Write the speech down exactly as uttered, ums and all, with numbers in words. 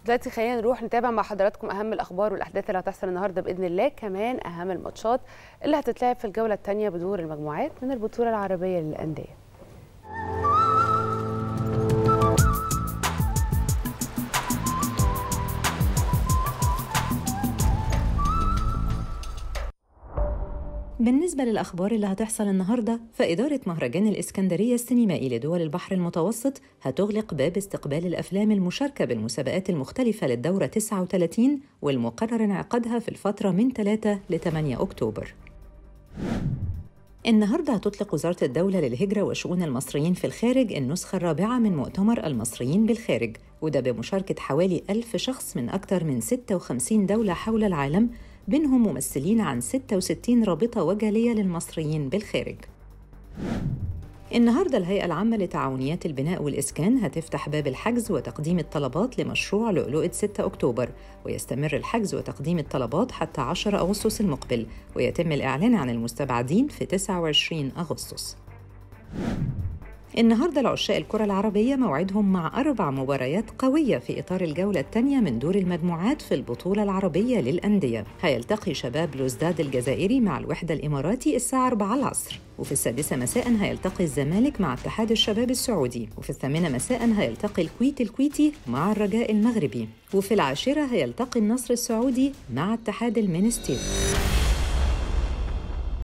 دلوقتي خلينا نروح نتابع مع حضراتكم أهم الأخبار والأحداث اللي هتحصل النهاردة بإذن الله، كمان أهم الماتشات اللي هتتلعب في الجولة الثانية بدور المجموعات من البطولة العربية للأندية. بالنسبة للأخبار اللي هتحصل النهاردة، فإدارة مهرجان الإسكندرية السينمائي لدول البحر المتوسط هتغلق باب استقبال الأفلام المشاركة بالمسابقات المختلفة للدورة تسعة وثلاثين، والمقرر انعقادها في الفترة من ثلاثة ل ثمانية أكتوبر. النهاردة هتطلق وزارة الدولة للهجرة وشؤون المصريين في الخارج النسخة الرابعة من مؤتمر المصريين بالخارج، وده بمشاركة حوالي ألف شخص من أكثر من ستة وخمسين دولة حول العالم، بينهم ممثلين عن ستة وستين رابطة وجالية للمصريين بالخارج. النهاردة الهيئة العامة لتعاونيات البناء والإسكان هتفتح باب الحجز وتقديم الطلبات لمشروع لؤلؤة ستة أكتوبر، ويستمر الحجز وتقديم الطلبات حتى عشرة أغسطس المقبل، ويتم الإعلان عن المستبعدين في تسعة وعشرين أغسطس. النهاردة العشاق الكرة العربية موعدهم مع أربع مباريات قوية في إطار الجولة الثانية من دور المجموعات في البطولة العربية للأندية. هيلتقي شباب بلوزداد الجزائري مع الوحدة الإماراتي الساعة أربعة العصر، وفي السادسة مساء هيلتقي الزمالك مع اتحاد الشباب السعودي، وفي الثامنة مساء هيلتقي الكويت الكويتي مع الرجاء المغربي، وفي العاشرة هيلتقي النصر السعودي مع اتحاد المنستير.